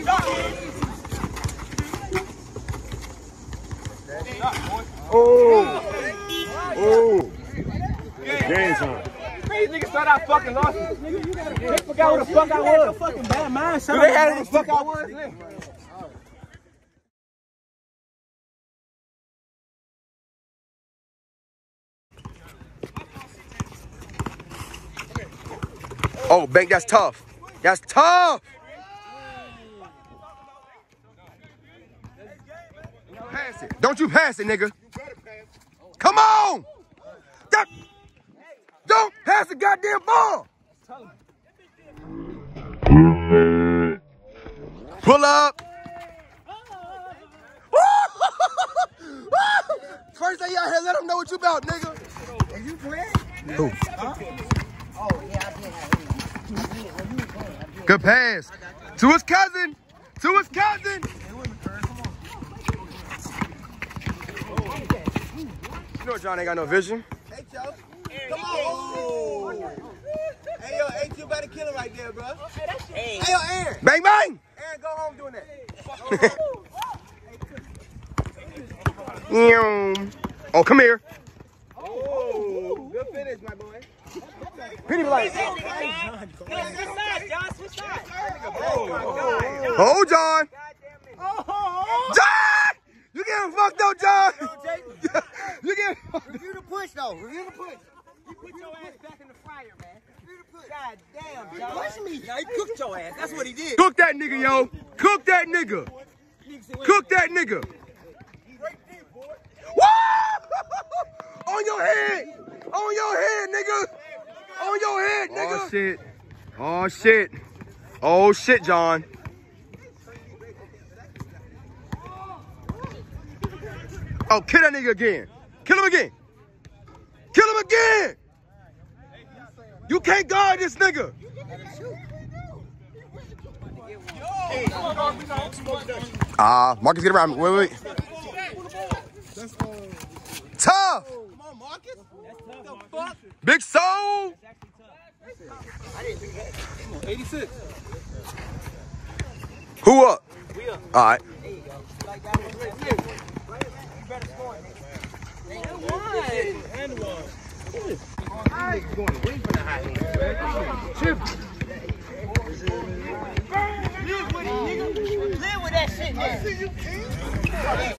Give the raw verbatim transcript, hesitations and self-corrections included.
Oh. Oh. Game time. These niggas thought I fucking lost it. They forgot where the fuck I was. Fucking bad mind. Do they have where the fuck I was? Oh, Bank, that's tough. That's tough. Pass it. Don't you pass it, nigga. Come on. That, don't pass the goddamn ball. Pull up. First day out here, let them know what you about, nigga. Are you playing? Who? Huh? Oh, yeah, I did have it. Good pass. To his cousin. To his cousin. You know John ain't got no vision. Hey, Joe. Come on. Oh. Hey, yo, H, you better kill him right there, bro. Hey, yo, Aaron. Bang, bang. Aaron, go home doing that. Oh, come here. Oh, good finish, my boy. Penny like. Oh, Oh, John. John! You getting fucked up, John. You getting fucked up. Review the push, though. Review the push. You put your ass back in the fryer, man. Review the push. God damn, John. Push me. Now he cooked your ass. That's what he did. Cook that nigga, yo. Cook that nigga. Cook that nigga. Woo! On your head. On your head, nigga. On your head, nigga. Oh, shit. Oh, shit. Oh, shit, John. Oh, kill that nigga again. Kill him again. Kill him again. You can't guard this nigga. Ah, uh, Marcus, get around me. Wait, wait, wait. Tough. Come on, Marcus. What the fuck? Big soul. eighty-six. Who up? We up. All right. And one. Going away from the high hand. Chip. Live with it, nigga. Live with that shit, man.